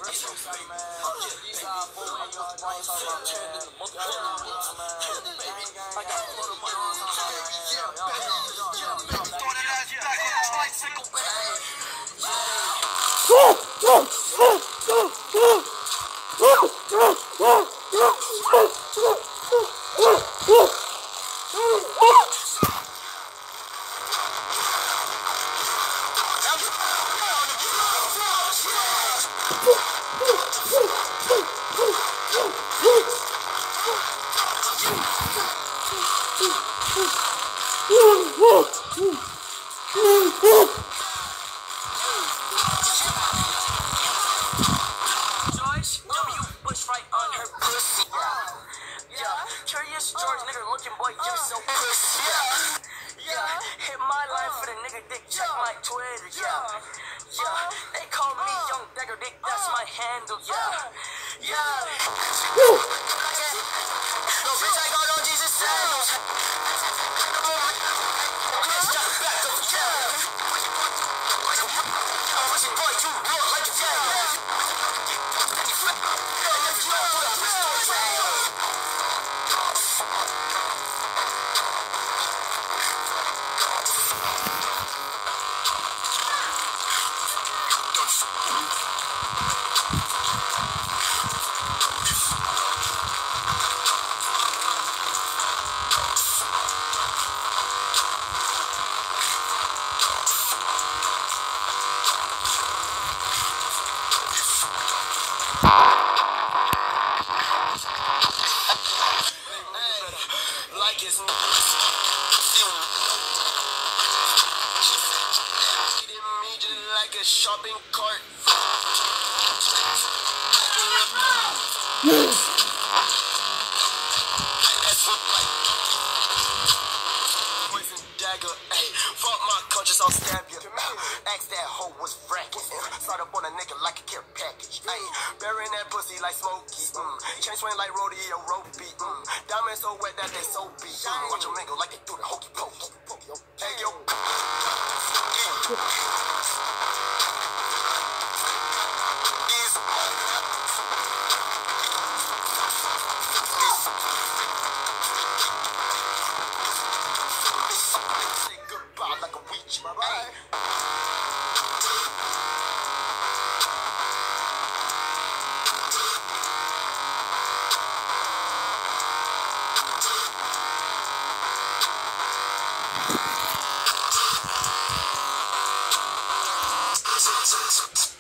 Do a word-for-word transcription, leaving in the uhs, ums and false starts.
George W. Bush right on her pussy. Yeah, yeah. Curious George, nigga looking boy, you so pussy. Yeah, yeah. Hit my line for the nigga dick, check my Twitter. Yeah, yeah. They call me Young Dagger Dick, that's my handle. Yeah, yeah. No bitch, I got on Jesus sandals. Like it's like a shopping cart. Poison dagger, ayy. Fuck my conscience, I'll stab you. Ask that hoe was fracking. Start up on a nigga like a care package. Ayy, burying that pussy like Smokey. Mm. Chain swing like rodeo ropey. Mm. Diamonds so wet that they soapy. Mm. Watch them mingle like they do the hokey pokey. Hey yo. Say goodbye like a witch. Bye bye. Thank you.